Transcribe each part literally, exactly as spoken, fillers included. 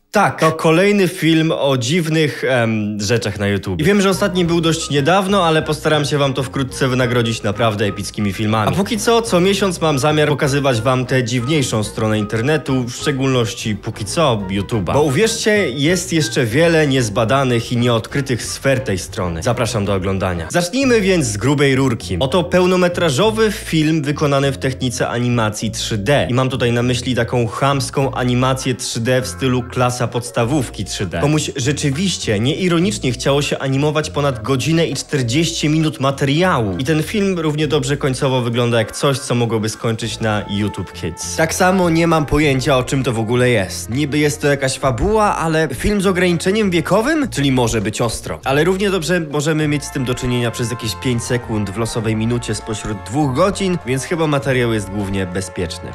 Tak, to kolejny film o dziwnych em, rzeczach na YouTube. I wiem, że ostatni był dość niedawno, ale postaram się wam to wkrótce wynagrodzić naprawdę epickimi filmami. A póki co, co miesiąc mam zamiar pokazywać wam tę dziwniejszą stronę internetu, w szczególności póki co YouTube'a. Bo uwierzcie, jest jeszcze wiele niezbadanych i nieodkrytych sfer tej strony. Zapraszam do oglądania. Zacznijmy więc z grubej rurki. Oto pełnometrażowy film wykonany w technice animacji trzy D. I mam tutaj na myśli taką chamską animację trzy D w stylu klasa podstawówki trzy D. Komuś rzeczywiście, nieironicznie chciało się animować ponad godzinę i czterdzieści minut materiału. I ten film równie dobrze końcowo wygląda jak coś, co mogłoby skończyć na YouTube Kids. Tak samo nie mam pojęcia, o czym to w ogóle jest. Niby jest to jakaś fabuła, ale film z ograniczeniem wiekowym? Czyli może być ostro. Ale równie dobrze możemy mieć z tym do czynienia przez jakieś pięć sekund w losowej minucie spośród dwóch godzin, więc chyba materiał jest głównie bezpieczny.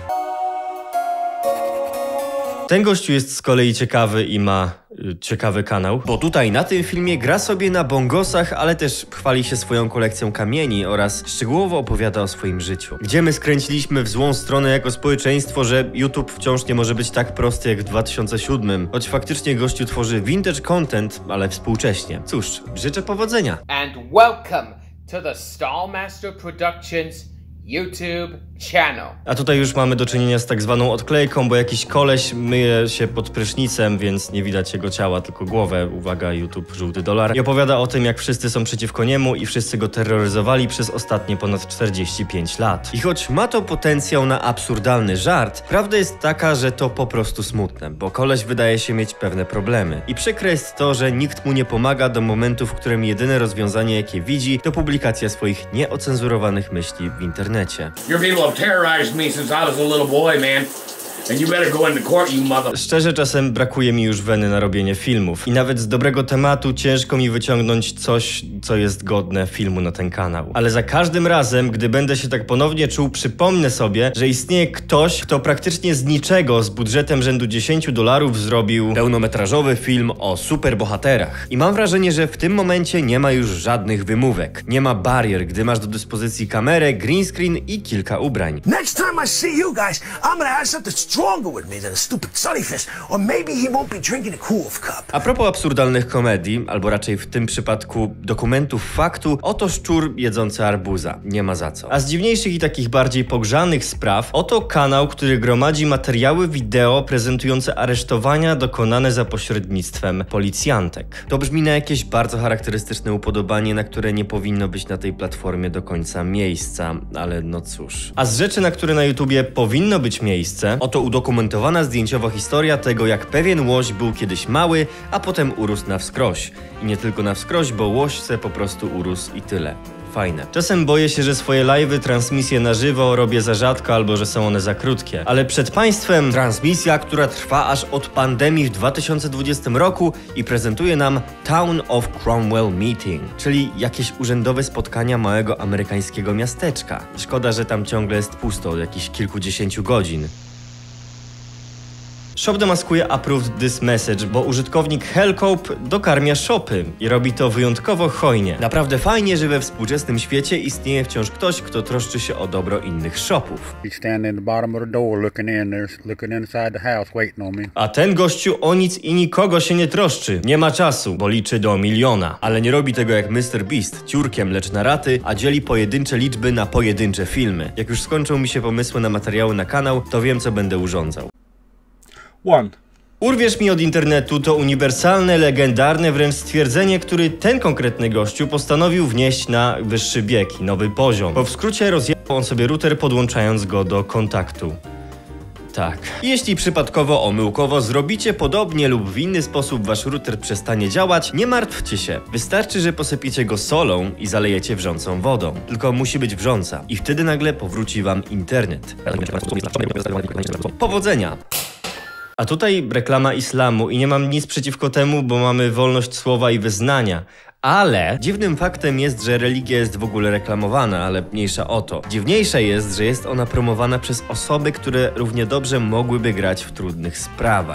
Ten gościu jest z kolei ciekawy i ma y, ciekawy kanał, bo tutaj na tym filmie gra sobie na bongosach, ale też chwali się swoją kolekcją kamieni oraz szczegółowo opowiada o swoim życiu. Gdzie my skręciliśmy w złą stronę jako społeczeństwo, że YouTube wciąż nie może być tak prosty jak w dwa tysiące siódmym, choć faktycznie gościu tworzy vintage content, ale współcześnie. Cóż, życzę powodzenia. And welcome to the Stallmaster Productions YouTube channel. A tutaj już mamy do czynienia z tak zwaną odklejką, bo jakiś koleś myje się pod prysznicem, więc nie widać jego ciała, tylko głowę. Uwaga, YouTube, żółty dolar. I opowiada o tym, jak wszyscy są przeciwko niemu i wszyscy go terroryzowali przez ostatnie ponad czterdzieści pięć lat. I choć ma to potencjał na absurdalny żart, prawda jest taka, że to po prostu smutne, bo koleś wydaje się mieć pewne problemy. I przykre jest to, że nikt mu nie pomaga do momentu, w którym jedyne rozwiązanie, jakie widzi, to publikacja swoich nieocenzurowanych myśli w internecie. Your people have terrorized me since I was a little boy, man. And you better go into court, you mother... Szczerze, czasem brakuje mi już weny na robienie filmów. I nawet z dobrego tematu ciężko mi wyciągnąć coś, co jest godne filmu na ten kanał. Ale za każdym razem, gdy będę się tak ponownie czuł, przypomnę sobie, że istnieje ktoś, kto praktycznie z niczego, z budżetem rzędu dziesięć dolarów zrobił pełnometrażowy film o superbohaterach. I mam wrażenie, że w tym momencie nie ma już żadnych wymówek. Nie ma barier, gdy masz do dyspozycji kamerę, green screen i kilka ubrań. Next time I see you guys, I'm gonna have something stronger with me than a stupid sunnyfish, or maybe he won't be drinking a Kool-Aid cup. A propos absurdalnych komedii, albo raczej w tym przypadku dokumentów faktu, oto szczur jedzący arbuza. Nie ma za co. A z dziwniejszych i takich bardziej pogrzanych spraw, oto kanał, który gromadzi materiały wideo prezentujące aresztowania dokonane za pośrednictwem policjantek. To brzmi na jakieś bardzo charakterystyczne upodobanie, na które nie powinno być na tej platformie do końca miejsca, ale no cóż. A z rzeczy, na które na YouTubie powinno być miejsce, oto udokumentowana zdjęciowa historia tego, jak pewien łoś był kiedyś mały, a potem urósł na wskroś. I nie tylko na wskroś, bo łoś se po prostu urósł i tyle. Fajne. Czasem boję się, że swoje live'y, transmisje na żywo robię za rzadko albo że są one za krótkie. Ale przed państwem transmisja, która trwa aż od pandemii w dwa tysiące dwudziestym roku i prezentuje nam Town of Cromwell Meeting, czyli jakieś urzędowe spotkania małego amerykańskiego miasteczka. Szkoda, że tam ciągle jest pusto od jakichś kilkudziesięciu godzin. Shop demaskuje approved this message, bo użytkownik Hellcope dokarmia shopy i robi to wyjątkowo hojnie. Naprawdę fajnie, że we współczesnym świecie istnieje wciąż ktoś, kto troszczy się o dobro innych shopów. A ten gościu o nic i nikogo się nie troszczy. Nie ma czasu, bo liczy do miliona. Ale nie robi tego jak mister Beast, ciurkiem, lecz na raty, a dzieli pojedyncze liczby na pojedyncze filmy. Jak już skończą mi się pomysły na materiały na kanał, to wiem, co będę urządzał. One. Urwiesz mi od internetu to uniwersalne, legendarne wręcz stwierdzenie, który ten konkretny gościu postanowił wnieść na wyższy bieg i nowy poziom. Bo w skrócie rozjechał on sobie router, podłączając go do kontaktu. Tak. Jeśli przypadkowo, omyłkowo zrobicie podobnie lub w inny sposób wasz router przestanie działać, nie martwcie się. Wystarczy, że posypiecie go solą i zalejecie wrzącą wodą. Tylko musi być wrząca. I wtedy nagle powróci wam internet. Powodzenia! A tutaj reklama islamu i nie mam nic przeciwko temu, bo mamy wolność słowa i wyznania. Ale dziwnym faktem jest, że religia jest w ogóle reklamowana, ale mniejsza o to. Dziwniejsze jest, że jest ona promowana przez osoby, które równie dobrze mogłyby grać w trudnych sprawach.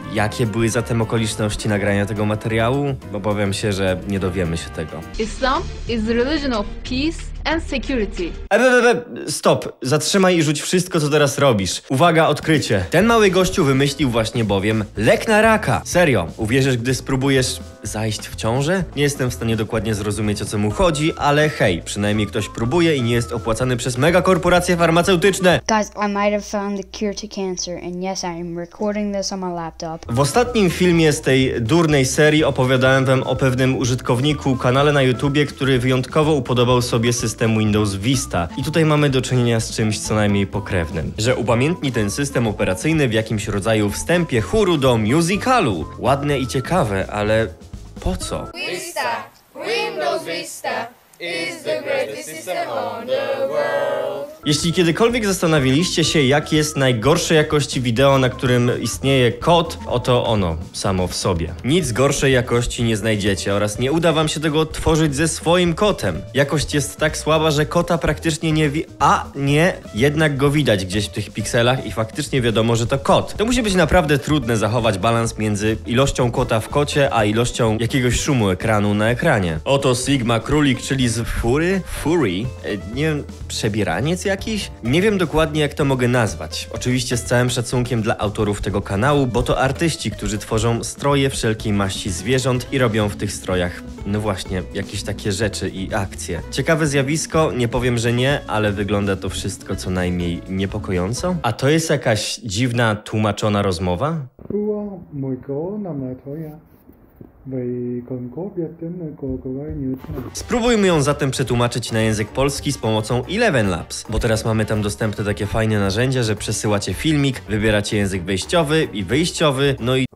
jakie były zatem okoliczności nagrania tego materiału? Obawiam się, że nie dowiemy się tego. Islam is the religion of peace and security. E, e, e, stop, zatrzymaj i rzuć wszystko, co teraz robisz. Uwaga, odkrycie. Ten mały gościu wymyślił właśnie bowiem lek na raka. Serio, uwierzysz, gdy spróbujesz zajść w ciążę? Nie jestem w stanie dokładnie zrozumieć, o co mu chodzi, ale hej, przynajmniej ktoś próbuje i nie jest opłacany przez megakorporacje farmaceutyczne. Guys, I might have found the cure to cancer, and yes, I am recording this on my laptop. W ostatnim filmie z tej durnej serii opowiadałem wam o pewnym użytkowniku, kanale na YouTubie, który wyjątkowo upodobał sobie system Windows Vista. I tutaj mamy do czynienia z czymś co najmniej pokrewnym. Że upamiętni ten system operacyjny w jakimś rodzaju wstępie chóru do musicalu. Ładne i ciekawe, ale po co? Vista, Windows Vista is the greatest system on the world. Jeśli kiedykolwiek zastanawialiście się, jak jest najgorszej jakości wideo, na którym istnieje kod, oto ono samo w sobie. Nic gorszej jakości nie znajdziecie oraz nie uda wam się tego odtworzyć ze swoim kotem. Jakość jest tak słaba, że kota praktycznie nie wi... A nie, jednak go widać gdzieś w tych pikselach i faktycznie wiadomo, że to kot. To musi być naprawdę trudne zachować balans między ilością kota w kocie, a ilością jakiegoś szumu ekranu na ekranie. Oto Sigma Królik, czyli z Fury? Fury? E, nie wiem, przebieraniec jakiś? Nie wiem dokładnie, jak to mogę nazwać. Oczywiście z całym szacunkiem dla autorów tego kanału, bo to artyści, którzy tworzą stroje wszelkiej maści zwierząt i robią w tych strojach, no właśnie, jakieś takie rzeczy i akcje. Ciekawe zjawisko, nie powiem, że nie, ale wygląda to wszystko co najmniej niepokojąco. A to jest jakaś dziwna, tłumaczona rozmowa? Spróbujmy ją zatem przetłumaczyć na język polski z pomocą Eleven Labs, bo teraz mamy tam dostępne takie fajne narzędzia, że przesyłacie filmik, wybieracie język wejściowy i wyjściowy, no i...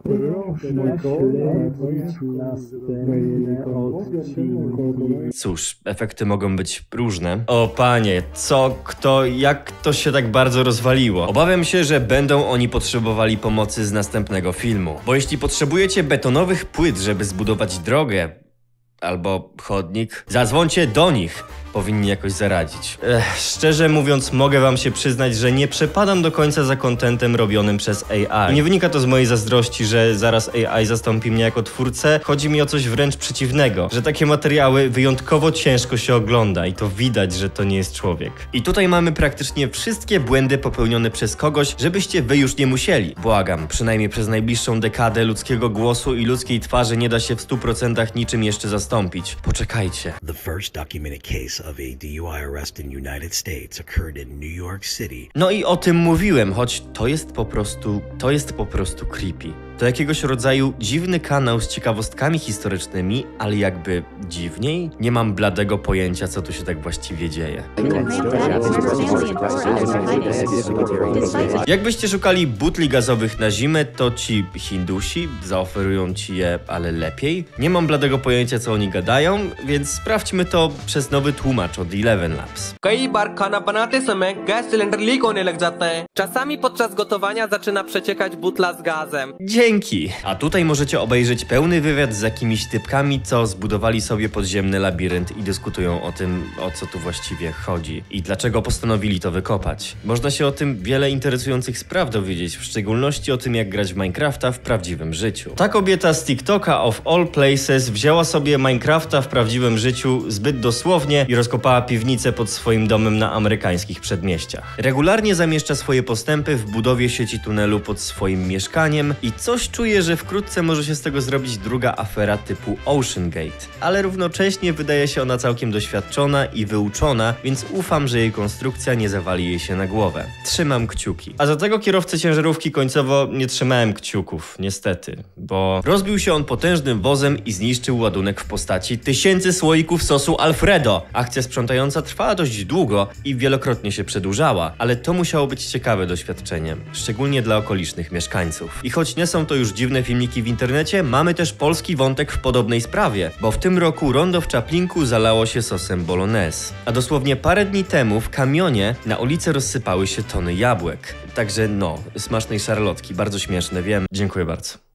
Cóż, efekty mogą być różne. O panie, co, kto, jak to się tak bardzo rozwaliło? Obawiam się, że będą oni potrzebowali pomocy z następnego filmu. Bo jeśli potrzebujecie betonowych płyt, żeby zbudować drogę albo chodnik, zadzwońcie do nich. Powinni jakoś zaradzić. Ech, szczerze mówiąc, mogę wam się przyznać, że nie przepadam do końca za kontentem robionym przez A I. I nie wynika to z mojej zazdrości, że zaraz A I zastąpi mnie jako twórcę. Chodzi mi o coś wręcz przeciwnego, że takie materiały wyjątkowo ciężko się ogląda i to widać, że to nie jest człowiek. I tutaj mamy praktycznie wszystkie błędy popełnione przez kogoś, żebyście wy już nie musieli. Błagam, przynajmniej przez najbliższą dekadę ludzkiego głosu i ludzkiej twarzy nie da się w stu procentach niczym jeszcze zastąpić. Poczekajcie. The first documented case of a D U I arrest in United States occurred in New York City. No i o tym mówiłem, choć to jest po prostu, to jest po prostu creepy. To jakiegoś rodzaju dziwny kanał z ciekawostkami historycznymi, ale jakby dziwniej? Nie mam bladego pojęcia, co tu się tak właściwie dzieje. Jakbyście szukali butli gazowych na zimę, to ci Hindusi zaoferują ci je, ale lepiej. Nie mam bladego pojęcia, co oni gadają, więc sprawdźmy to przez nowy tłumacz od Eleven Labs. कई बार खाना बनाते समय gas cylinder leak होने लग जाता है. Czasami podczas gotowania zaczyna przeciekać butla z gazem. Dzięki! A tutaj możecie obejrzeć pełny wywiad z jakimiś typkami, co zbudowali sobie podziemny labirynt i dyskutują o tym, o co tu właściwie chodzi i dlaczego postanowili to wykopać. Można się o tym wiele interesujących spraw dowiedzieć, w szczególności o tym, jak grać w Minecrafta w prawdziwym życiu. Ta kobieta z TikToka of all places wzięła sobie Minecrafta w prawdziwym życiu zbyt dosłownie i rozkopała piwnicę pod swoim domem na amerykańskich przedmieściach. Regularnie zamieszcza swoje postępy w budowie sieci tunelu pod swoim mieszkaniem i coś czuję, że wkrótce może się z tego zrobić druga afera typu Ocean Gate. Ale równocześnie wydaje się ona całkiem doświadczona i wyuczona, więc ufam, że jej konstrukcja nie zawali jej się na głowę. Trzymam kciuki. A za tego kierowcę ciężarówki końcowo nie trzymałem kciuków, niestety, bo rozbił się on potężnym wozem i zniszczył ładunek w postaci tysięcy słoików sosu Alfredo. Akcja sprzątająca trwała dość długo i wielokrotnie się przedłużała, ale to musiało być ciekawe doświadczenie, szczególnie dla okolicznych mieszkańców. I choć nie są to już dziwne filmiki w internecie, mamy też polski wątek w podobnej sprawie, bo w tym roku rondo w Czaplinku zalało się sosem bolognese. A dosłownie parę dni temu w kamionie na ulicę rozsypały się tony jabłek. Także no, smacznej szarlotki, bardzo śmieszne, wiem. Dziękuję bardzo.